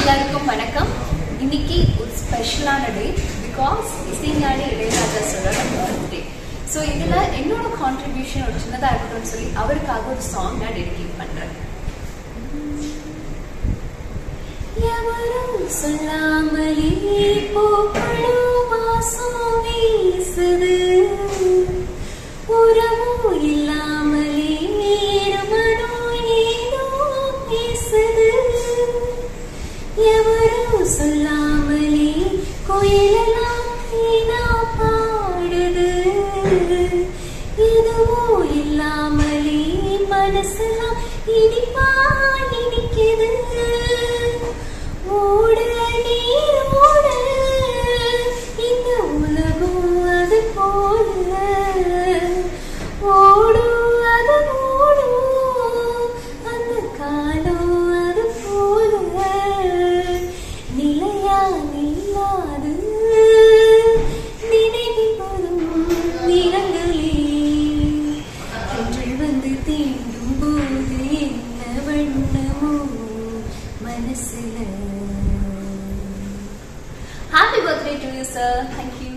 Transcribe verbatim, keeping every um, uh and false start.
எல்லாருக்கும் வணக்கம். இன்னைக்கு ஒரு ஸ்பெஷலான டே பிகாஸ் இசைஞானி இளையராஜா சாரோட பர்த்டே. ஸோ இதுல என்னோட கான்ட்ரிபியூஷன் ஒரு சின்னதா இருக்கட்டும்னு சொல்லி அவருக்காக ஒரு சாங் நான் டெடிகேட் பண்றேன். எவரும் சொல்லாமலே பூக்களும் வாசம் வீசுது, உறவும் இல்லாமலே எவரும் சொல்லாமலே கோயிலெல்லாம் வீணா பாடுது, எதுவும் இல்லாமலே மனசெல்லாம் இனிப்பா இனிக்குது. ஓட நீரோட இந்த உலகம் அது போல ஓடும், அது ஓடும் அந்த காலம் அது போல நிலையா நில்லாது நினைவில் வரும் நிறங்களே கண்கள் வந்து தீண்டும் போது என்ன வண்ணமோ மனசுல. Happy birthday to you, sir. Thank you.